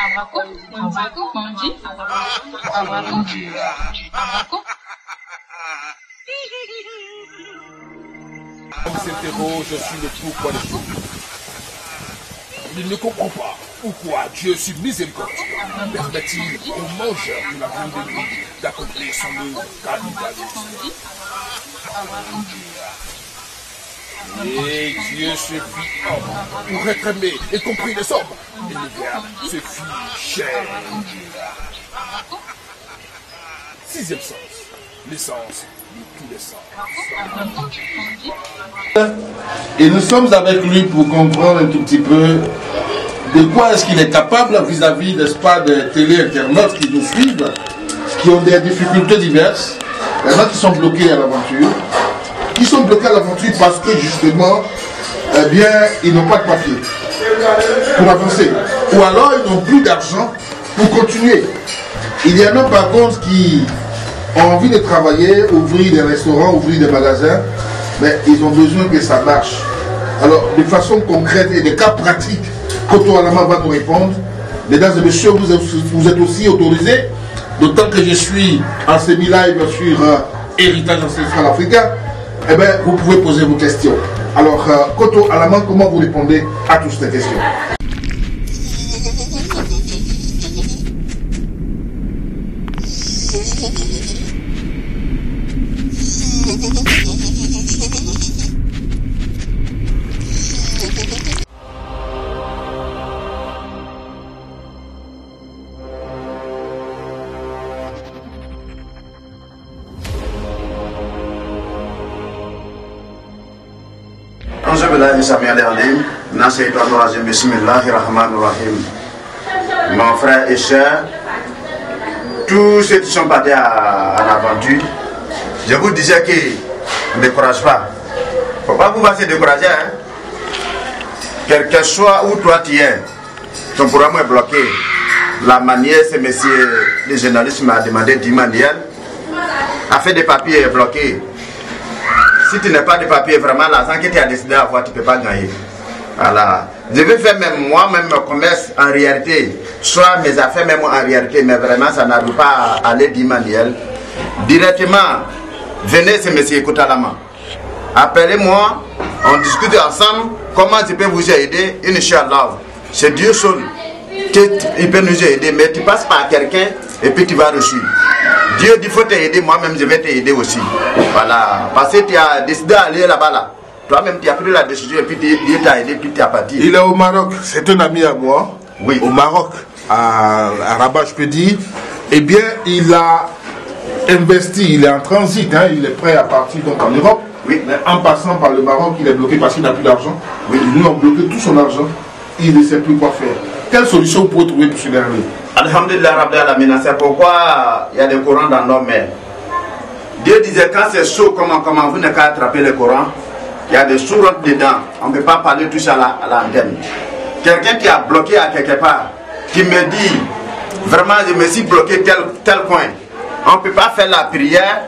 On s'interroge sur le pourquoi des choses. Il ne comprend pas pourquoi Dieu, sur miséricordieux, permet-il aux mangeurs de la viande de vie d'accomplir son œuvre capitale. Et Dieu se fit homme pour réclamer et compris les hommes. Et le Verbe se fit chair. Sixième sens, l'essence de tous les sens. Et nous sommes avec lui pour comprendre un tout petit peu de quoi est-ce qu'il est capable vis-à-vis, n'est-ce pas, des télé-internautes qui nous suivent, qui ont des difficultés diverses. Il y en a qui sont bloqués à l'aventure. Qui sont bloqués à l'aventure parce que justement, eh bien, ils n'ont pas de papier pour avancer. Ou alors ils n'ont plus d'argent pour continuer. Il y en a par contre qui ont envie de travailler, ouvrir des restaurants, ouvrir des magasins, mais ils ont besoin que ça marche. Alors, de façon concrète et des cas pratiques, Koto Alama va nous répondre. Mesdames et messieurs, vous êtes aussi autorisés, d'autant que je suis en semi-live sur Héritage Ancestral Africain, eh bien, vous pouvez poser vos questions. Alors, Koto Alama, comment vous répondez à toutes ces questions? Mon frère et soeur, tous ceux qui sont partis à l'aventure, je vous disais que ne décourage pas. Il ne faut pas vous se décourager. Hein? Quel que soit où toi tu es, ton programme est bloqué. La manière, c'est monsieur le journaliste m'a demandé 10 manuels, a fait des papiers bloqués. Si tu n'as pas de papier, vraiment, l'argent que tu as décidé d'avoir, tu ne peux pas gagner. Voilà. Je vais faire même moi-même mon commerce en réalité, soit mes affaires même en réalité, mais vraiment ça n'arrive pas à aller dire manuel. Directement, venez, c'est M. Koutalama. Appelez-moi, on discute ensemble comment je peux vous aider, Inch'Allah. C'est Dieu seul qui peut nous aider, mais tu passes par quelqu'un et puis tu vas reçu. Dieu dit faut t'aider, moi-même je vais t'aider aussi. Voilà, parce que tu as décidé d'aller là-bas là. Toi-même, tu as pris la décision et puis Dieu t'a aidé, puis tu as parti. Il est au Maroc, c'est un ami à moi. Oui. Au Maroc, à Rabat, je peux dire. Eh bien, il a investi, il est en transit, hein, il est prêt à partir donc en Europe. Oui. Mais en passant par le Maroc, il est bloqué parce qu'il n'a plus d'argent. Oui. Ils lui ont bloqué tout son argent. Il ne sait plus quoi faire. Quelle solution vous pouvez trouver pour ce dernier? Alhamdulillah, Rabbi Alamina, c'est pourquoi il y a des courants dans nos mers. Dieu disait quand c'est chaud, comment vous n'avez qu'à attraper le Coran. Il y a des sourates dedans, on ne peut pas parler tout ça à l'antenne. Quelqu'un qui a bloqué à quelque part, qui me dit, vraiment je me suis bloqué tel coin. On ne peut pas faire la prière,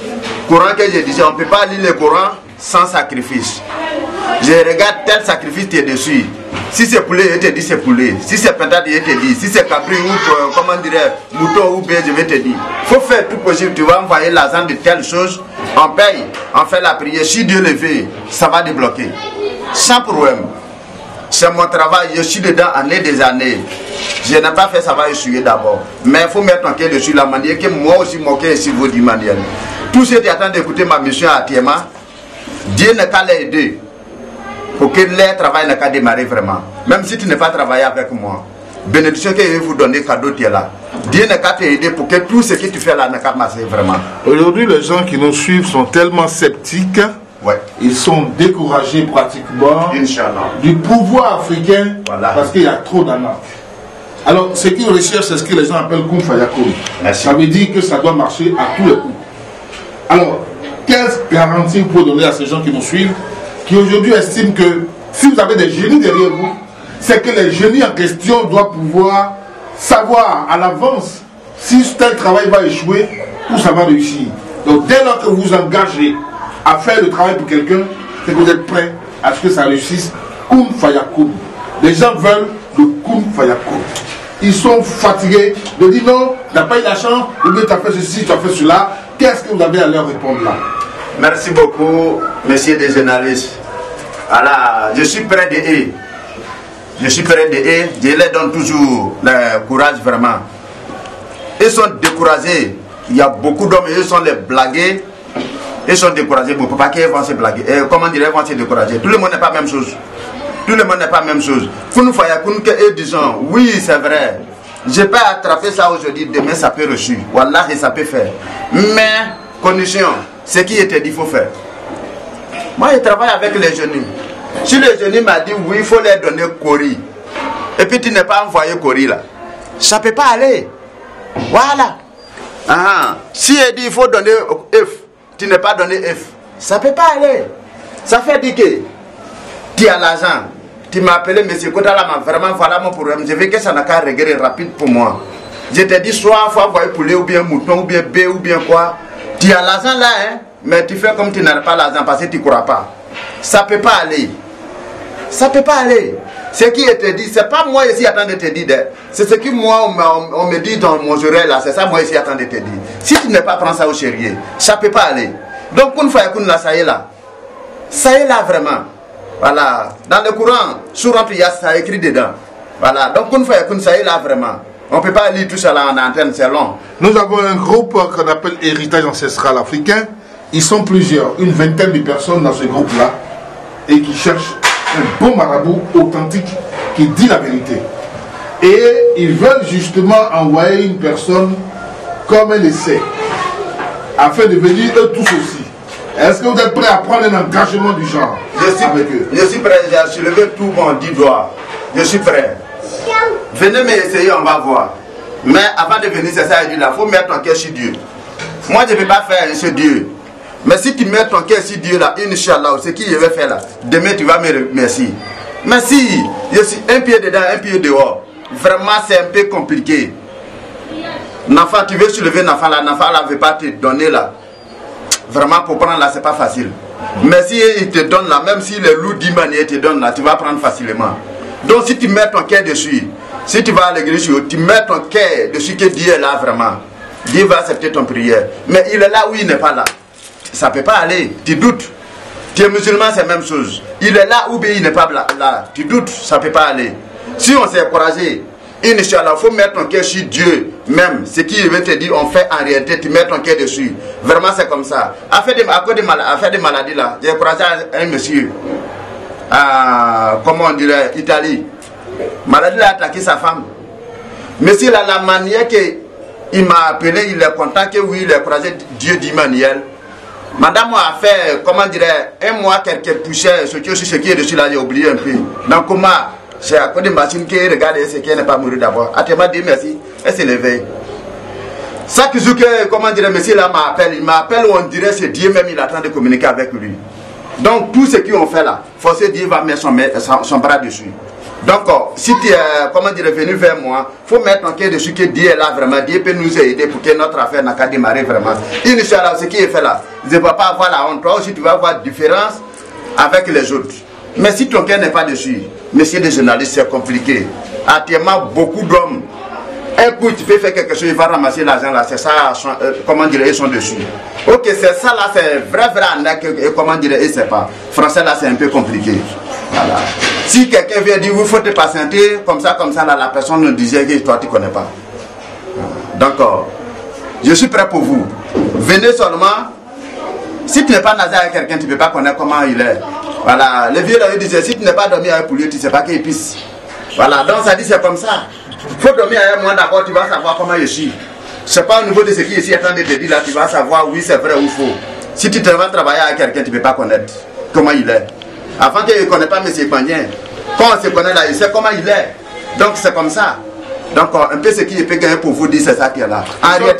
Coran que je disais, on ne peut pas lire le Coran sans sacrifice. Je regarde tel sacrifice qui est dessus. Si c'est poulet, je te dis c'est poulet. Si c'est pentade, je te dis. Si c'est capri ou, comment dirais, mouton ou bien, je vais te dire. Il faut faire tout possible. Tu vas envoyer l'argent de telle chose. On paye, on fait la prière. Si Dieu le fait, ça va débloquer. Sans problème. C'est mon travail. Je suis dedans années des années. Je n'ai pas fait ça, va essuyer d'abord. Mais il faut mettre un cœur dessus la manière que moi aussi, mon cœur ici vaut du manuel. Tous ceux qui attendent d'écouter ma mission à Tiema, Dieu n'a qu'à l'aider. Pour que leur travail n'a qu'à démarrer vraiment. Même si tu n'es pas travaillé avec moi, bénédiction que je vais vous donner, cadeau, tu es là. Dieu n'a qu'à t'aider pour que tout ce que tu fais là n'a qu'à marcher vraiment. Aujourd'hui, les gens qui nous suivent sont tellement sceptiques. Ouais. Ils sont découragés pratiquement du pouvoir africain, voilà, parce qu'il y a trop d'arnaques. Alors, ce qu'ils recherchent, c'est ce que les gens appellent Kun Fayakoum. Ça veut dire que ça doit marcher à tous les coups. Alors, quelle garantie vous pouvez donner à ces gens qui nous suivent, qui aujourd'hui estiment que si vous avez des génies derrière vous, c'est que les génies en question doivent pouvoir savoir à l'avance si tel travail va échouer ou ça va réussir. Donc dès lors que vous vous engagez à faire le travail pour quelqu'un, c'est que vous êtes prêt à ce que ça réussisse. Kun Fayakoum. Les gens veulent le Kun Fayakoum. ils sont fatigués de dire non, tu n'as pas eu l'argent, ou bien tu as fait ceci, tu as fait cela. Qu'est-ce que vous avez à leur répondre là? Merci beaucoup, messieurs les journalistes. Voilà, je suis près de eux. Je suis près de eux. Je leur donne toujours le courage vraiment. Ils sont découragés. Il y a beaucoup d'hommes, ils sont les blagués. Ils sont découragés. Bon, pas qu'ils vont se blaguer. Comment dire, ils vont se décourager. Tout le monde n'est pas la même chose. Tout le monde n'est pas la même chose. Pour nous faire que eux disent oui, c'est vrai. Je peux attraper ça aujourd'hui, demain ça peut reçu. Wallah, ça peut faire. Mais, condition, ce qui était dit, il faut faire. Moi, je travaille avec les jeunes. Si le jeune m'a dit oui, il faut leur donner Cori, et puis tu n'es pas envoyé Cori là, ça ne peut pas aller. Voilà. Si il dit il faut donner F, tu n'es pas donné F, ça ne peut pas aller. Ça fait dire que tu as l'argent. Tu m'as appelé, monsieur Kodala, vraiment voilà mon problème. Je veux que ça n'a qu'à régler rapide pour moi. Je t'ai dit soit il faut envoyer poulet ou bien mouton ou bien bœuf ou bien quoi. Tu as l'argent là, hein, mais tu fais comme tu n'as pas l'argent parce que tu ne crois pas. Ça ne peut pas aller. Ça ne peut pas aller. Ce qui est te dit, ce n'est pas moi ici attends de te dire. C'est ce que moi on me dit dans mon oreille là. C'est ça moi ici attends de te dire. Si tu ne pas prendre ça au sérieux, ça ne peut pas aller. Donc pour une fois là, ça y est là. Ça y est là vraiment. Voilà. Dans le Coran, sourate il y a ça écrit dedans. Voilà. Donc pour une fois ça y est là vraiment. On ne peut pas lire tout ça là en antenne, c'est long. Nous avons un groupe qu'on appelle Héritage Ancestral Africain. Ils sont plusieurs, une vingtaine de personnes dans ce groupe-là, et qui cherchent un bon marabout authentique qui dit la vérité. Et ils veulent justement envoyer une personne comme un essai, afin de venir eux tous aussi. Est-ce que vous êtes prêts à prendre un engagement du genre avec eux? Je suis prêt, j'ai soulevé tout mon 10 doigts. Je suis prêt. Venez m'essayer, on va voir. Mais avant de venir, c'est ça, il dit là, il faut mettre ton cœur sur Dieu. Moi, je ne vais pas faire ce Dieu. Mais si tu mets ton cœur sur Dieu là, Inch'Allah, ce qu'il va faire là, demain tu vas me remercier. Mais si je suis un pied dedans, un pied dehors, vraiment c'est un peu compliqué. L'enfant, tu veux soulever l'enfant là ne veut pas te donner là. Vraiment pour prendre là, c'est pas facile. Mais si il te donne là, même si le loup d'Imani te donne là, tu vas prendre facilement. Donc si tu mets ton cœur dessus, si tu vas à l'église, tu mets ton cœur dessus que Dieu est là vraiment. Dieu va accepter ton prière. Mais il est là où il n'est pas là. Ça ne peut pas aller, tu doutes. Tu es musulman, c'est la même chose. Il est là ou bien il n'est pas là. Tu doutes, ça ne peut pas aller. Si on s'est encouragé, Inch'Allah, il faut mettre ton cœur sur Dieu même. Ce qu'il veut te dire, on fait en réalité, tu mets ton cœur dessus. Vraiment, c'est comme ça. À faire des maladies là, j'ai encouragé un monsieur, comment on dirait, Italie. Maladie a attaqué sa femme. Monsieur, là, la manière qu'il m'a appelé, il est content que oui, il a encouragé Dieu d'Emmanuel. Madame a fait, comment dirais, un mois quelques poussières, ce qui est dessus là, j'ai oublié un peu. Donc comment, c'est à cause de machine qui regarde ce qui n'est pas mort d'abord. Elle m'a dit merci, elle s'est levée. Ça que, comment dirais, monsieur là il m'appelle, on dirait c'est Dieu même, il attend de communiquer avec lui. Donc tout ce qu'on fait là, forcément Dieu va mettre son bras dessus. Donc si tu es, comment dire, venu vers moi, il faut mettre ton cœur dessus que Dieu est là vraiment. Dieu peut nous aider pour que notre affaire n'a qu'à démarrer vraiment. Inch'Allah, ce qui est fait là, je ne vais pas avoir la honte. Toi aussi tu vas avoir différence avec les autres. Mais si ton cœur n'est pas dessus, messieurs les journalistes, c'est compliqué. Actuellement, beaucoup d'hommes, un coup tu peux faire quelque chose, il va ramasser l'argent là, c'est ça, comment dire, ils sont dessus. Ok, c'est ça là, c'est vrai, et comment dire, ils ne savent pas. Français là, c'est un peu compliqué. Voilà. Si quelqu'un vient dire, il faut te patienter, comme ça, là, la personne nous disait que toi, tu ne connais pas. Donc, je suis prêt pour vous. Venez seulement. Si tu n'es pas nasé avec quelqu'un, tu ne peux pas connaître comment il est. Voilà. Le vieux là, il disait, si tu n'es pas dormi avec lui, tu ne sais pas qu'il pisse. Voilà. Donc, ça dit, c'est comme ça. Il faut dormir avec moi, d'accord, tu vas savoir comment je suis. Ce n'est pas au niveau de ce qui est ici, attends de te dire là, tu vas savoir, oui, c'est vrai ou faux. Si tu vas travailler avec quelqu'un, tu ne peux pas connaître comment il est. Avant qu'il ne connaisse pas M. Pagnin, quand on se connaît là, il sait comment il est. Donc c'est comme ça. Donc un peu ce qui peut gagner pour vous dire, c'est ça qui est là. En réalité,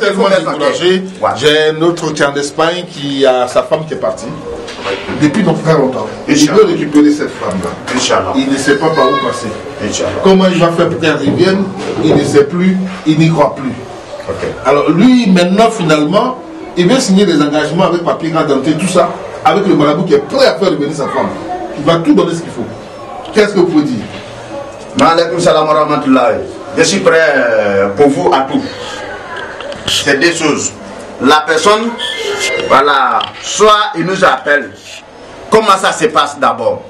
j'ai un autre qui est en Espagne, qui a sa femme qui est partie. Depuis donc très longtemps. Il veut récupérer cette femme-là. Il ne sait pas par où passer. Comment il va faire pour qu'elle revienne, il ne sait plus, il n'y croit plus. Okay. Alors lui, maintenant, finalement, il veut signer des engagements avec papier, d'identité, tout ça, avec le marabout qui est prêt à faire revenir sa femme. Il va tout donner ce qu'il faut. Qu'est-ce que vous pouvez dire? Maaleykum salam wa rahmatullahi. je suis prêt pour vous à tout. C'est deux choses. La personne, voilà, soit il nous appelle. Comment ça se passe d'abord?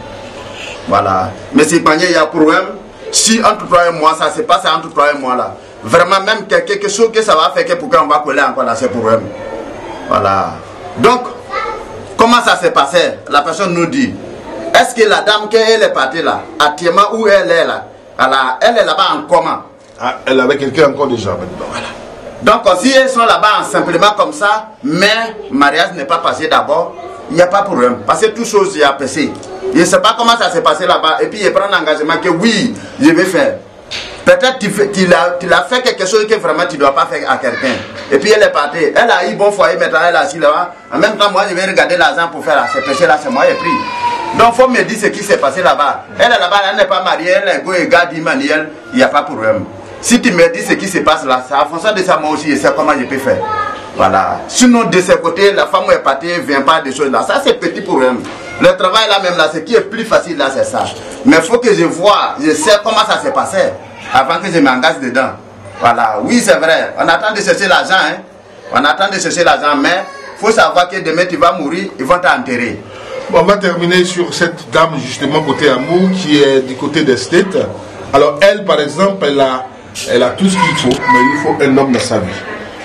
Voilà. Mais si il y a un problème, si entre 3 et moi, ça se passe entre 3 et moi là. Vraiment, même quelque chose que ça va faire que pourquoi on va coller encore dans ces problèmes. Voilà. Donc, comment ça s'est passé? La personne nous dit, est-ce que la dame qu'elle est partie là, actuellement où elle est là, elle est là-bas en comment? Ah, elle avait quelqu'un encore déjà maintenant. Voilà. Donc, si elles sont là-bas simplement comme ça, mais mariage n'est pas passé d'abord, il n'y a pas de problème. Parce que toute chose est passé. Je ne sais pas comment ça s'est passé là-bas. Et puis, il prend l'engagement que oui, je vais faire. Peut-être que tu as fait quelque chose que vraiment tu ne dois pas faire à quelqu'un. Et puis, elle est partie. Elle a eu bon foyer, maintenant elle est assise là-bas. En même temps, moi, je vais regarder l'argent pour faire ces péchés-là. C'est moi qui ai pris. Donc, il faut me dire ce qui s'est passé là-bas. Elle est là-bas, elle n'est pas mariée, elle est go et garde Emmanuel. Il n'y a pas de problème. Si tu me dis ce qui se passe là, c'est en fonction de ça, moi aussi, je sais comment je peux faire. Voilà. Sinon, de ce côté, la femme est partie, ne vient pas de choses là. Ça, c'est petit problème. Le travail là même là, ce qui est plus facile là, c'est ça. Mais il faut que je vois, je sais comment ça s'est passé avant que je m'engage dedans. Voilà. Oui, c'est vrai. On attend de chercher l'argent, hein. On attend de chercher l'argent, mais il faut savoir que demain tu vas mourir, ils vont t'enterrer. Bon, on va terminer sur cette dame justement côté amour qui est du côté des States. Alors elle, par exemple, elle a tout ce qu'il faut, mais il faut un homme dans sa vie.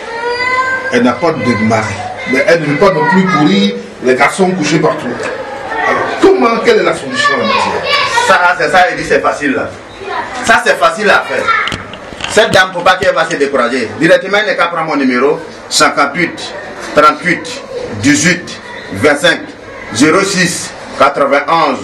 Elle n'a pas de mari, mais elle ne veut pas non plus courir les garçons couchés partout. Alors quelle est la solution en matière? Ça, c'est ça, il dit c'est facile là. Ça, c'est facile à faire. Cette dame, pour pas qu'elle va se décourager, directement, elle n'est qu'à prendre mon numéro 58 38 18 25 06 91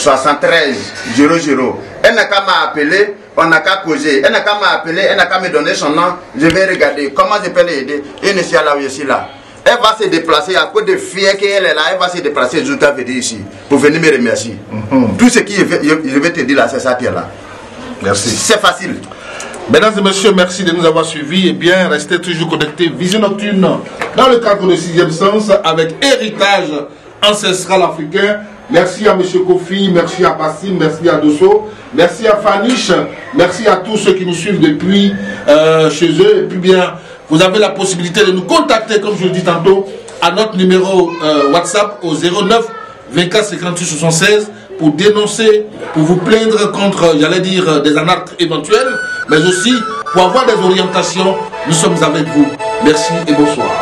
73 00. Elle n'a qu'à m'appeler, on n'a qu'à causer. Elle n'a qu'à m'appeler, elle n'a qu'à me donner son nom. Je vais regarder comment je peux l'aider. Et ne suis là où je suis là. Elle va se déplacer à cause de fier qu'elle est là. Elle va se déplacer jusqu'à venir ici pour venir me remercier. Tout ce que je vais te dire là, c'est ça qui est là. Merci. C'est facile. Mesdames et messieurs, merci de nous avoir suivis. Et bien, restez toujours connectés. Vision Nocturne dans le cadre de 6e sens avec héritage ancestral africain. Merci à M. Kofi, merci à Bassim, merci à Dosso, merci à Fanish, merci à tous ceux qui nous suivent depuis chez eux. Et puis bien, vous avez la possibilité de nous contacter, comme je le dis tantôt, à notre numéro WhatsApp au 09 24 58 76 pour dénoncer, pour vous plaindre contre, j'allais dire, des anarques éventuels, mais aussi pour avoir des orientations. Nous sommes avec vous. Merci et bonsoir.